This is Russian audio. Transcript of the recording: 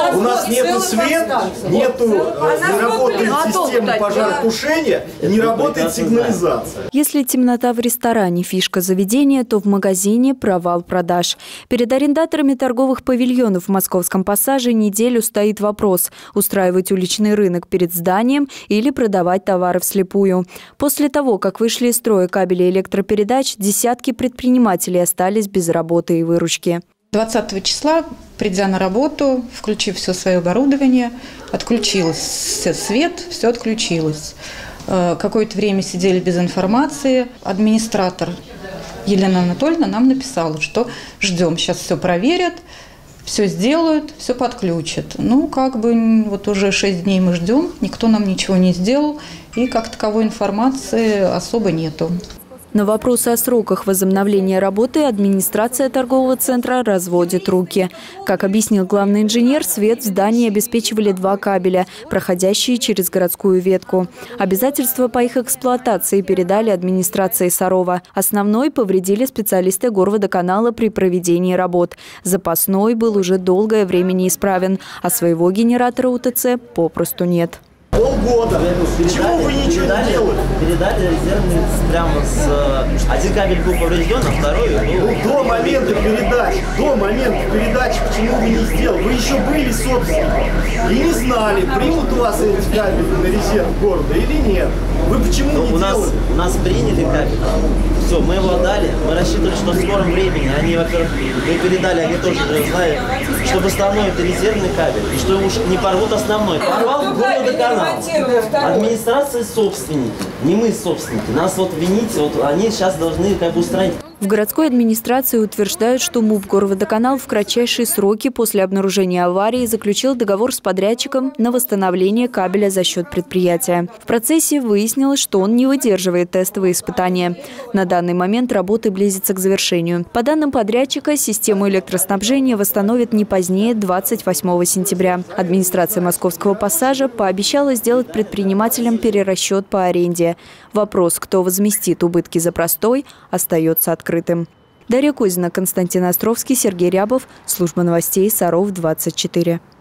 У нас нету света, нету не работает система пожаротушения, не работает сигнализация. Если темнота в ресторане – фишка заведения, то в магазине – провал продаж. Перед арендаторами торговых павильонов в Московском Пассаже неделю стоит вопрос – устраивать уличный рынок перед зданием или продавать товары вслепую. После того, как вышли из строя кабели электропередач, десятки предпринимателей остались без работы и выручки. 20 числа, придя на работу, включив все свое оборудование, отключился свет, все отключилось. Какое-то время сидели без информации. Администратор Елена Анатольевна нам написала, что ждем, сейчас все проверят, все сделают, все подключат. Ну, вот уже 6 дней мы ждем, никто нам ничего не сделал, и как таковой информации особо нету. На вопросы о сроках возобновления работы администрация торгового центра разводит руки. Как объяснил главный инженер, свет в здании обеспечивали 2 кабеля, проходящие через городскую ветку. Обязательства по их эксплуатации передали администрации Сарова. Основной повредили специалисты Горводоканала при проведении работ. Запасной был уже долгое время неисправен, а своего генератора УТЦ попросту нет. Полгода. Почему вы ничего не делали? Передали резервный прямо с... Один кабель был поврежден, а второй... До момента передачи, почему вы не сделали? Вы еще были собственниками и не знали, примут у вас эти кабели на резерв города или нет. Вы почему не делали? У нас приняли кабель. Все, мы его отдали. Мы рассчитывали, что в скором времени они, во-первых, мы передали, они тоже знают, чтобы основной это резервный кабель, и что уж не порвут основной. Порвал Горводоканал. Администрация собственники, не мы собственники. Нас винить, они сейчас должны устранить. В городской администрации утверждают, что МУП «Горводоканал» в кратчайшие сроки после обнаружения аварии заключил договор с подрядчиком на восстановление кабеля за счет предприятия. В процессе выяснилось, что он не выдерживает тестовые испытания. На данный момент работы близятся к завершению. По данным подрядчика, систему электроснабжения восстановят не позднее 28 сентября. Администрация Московского Пассажа пообещала сделать предпринимателям перерасчет по аренде. Вопрос, кто возместит убытки за простой, остается открытым. Дарья Кузина, Константин Островский, Сергей Рябов. Служба новостей Саров 24.